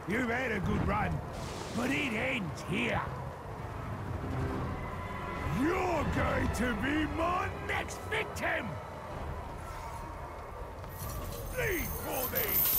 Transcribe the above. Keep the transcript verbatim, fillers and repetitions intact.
You've had a good run, but it ends here. You're going to be my next victim! Bleed for me!